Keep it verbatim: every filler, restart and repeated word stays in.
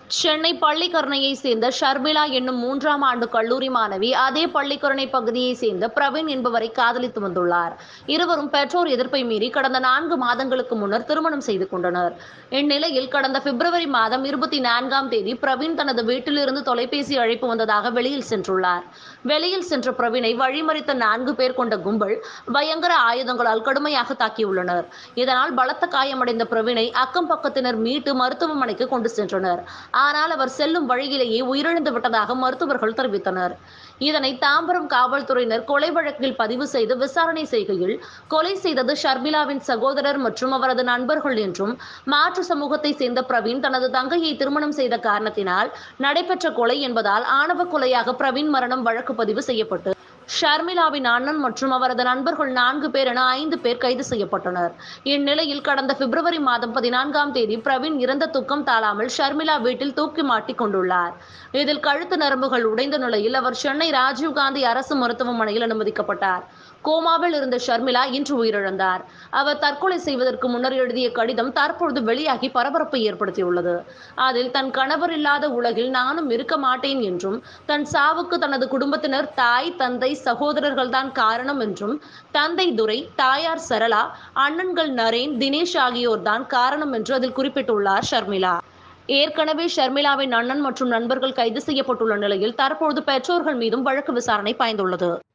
சென்னை பள்ளிக்கரணையை சேர்ந்த ஷர்மிளா என்னும் மூன்றாம் ஆண்டு கல்லூரி மாணவி அதே பள்ளிக்கரணை பகுதியை சேர்ந்த பிரவீன் என்பவரை காதலித்து வந்துள்ளார். இருவரும் பெற்றோர் எதிர்ப்பை மீறி கடந்த நான்கு மாதங்களுக்கு முன்னர் திருமணம் செய்து கொண்டனர். இந்நிலையில் கடந்த பிப்ரவரி மாதம் இருபத்தி நான்காம் தேதி பிரவீன் தனது வீட்டிலிருந்து தொலைபேசி அழைப்பு வந்ததாக வெளியில் சென்றுள்ளார். வெளியில் சென்ற பிரவீனை வழிமறித்த நான்கு பேர் கொண்ட கும்பல் பயங்கர ஆயுதங்களால் கடுமையாக தாக்கியுள்ளனர். இதனால் பலத்த காயமடைந்த பிரவீனை அக்கம் பக்கத்தினர் மீட்டு மருத்துவமனைக்கு கொண்டு சென்றனர். ஆனால் அவர் செல்லும் வழியிலேயே உயிரிழந்து விட்டதாக மருத்துவர்கள் தெரிவித்தனர். இதனை தாம்பரம் காவல்துறையினர் கொலை வழக்கில் பதிவு செய்து விசாரணை செய்கையில், கொலை செய்தது ஷர்மிளாவின் சகோதரர் மற்றும் அவரது நண்பர்கள் என்றும், மாற்று சமூகத்தை சேர்ந்த பிரவீன் தனது தங்கையை திருமணம் செய்த காரணத்தினால் நடைபெற்ற கொலை என்பதால் ஆணவ கொலையாக பிரவீன் மரணம் வழக்கு பதிவு செய்யப்பட்டு ஷர்மிளாவின் அண்ணன் மற்றும் அவரது நண்பர்கள் நான்கு பேர் என ஐந்து பேர் கைது செய்யப்பட்டனர். இந்நிலையில் கடந்த பிப்ரவரி மாதம் பதினான்காம் தேதி பிரவீன் இறந்த துக்கம் தாழாமல் ஷர்மிளா வீட்டில் தூக்கி மாட்டிக் கொண்டுள்ளார். இதில் கழுத்து நரம்புகள் உடைந்த நிலையில் அவர் சென்னை ராஜீவ்காந்தி அரசு மருத்துவமனையில் அனுமதிக்கப்பட்டார். கோமாவில் இருந்த ஷர்மிளா இன்று உயிரிழந்தார். அவர் தற்கொலை செய்வதற்கு முன்னர் எழுதிய கடிதம் தற்பொழுது வெளியாகி பரபரப்பை ஏற்படுத்தியுள்ளது. அதில் தன் கணவர் இல்லாத உலகில் நானும் இருக்க மாட்டேன் என்றும், தன் சாவுக்கு தனது குடும்பத்தினர், தாய், தந்தை, சகோதரர்கள் தான் காரணம் என்றும், தந்தை துரை, தாயார் சரளா, அண்ணன்கள் நரேன், தினேஷ் ஆகியோர் தான் காரணம் என்று அதில் குறிப்பிட்டுள்ளார் ஷர்மிளா. ஏற்கனவே ஷர்மிளாவின் அண்ணன் மற்றும் நண்பர்கள் கைது செய்யப்பட்டுள்ள நிலையில் தற்பொழுது பெற்றோர்கள் மீதும் வழக்கு விசாரணை பாய்ந்துள்ளது.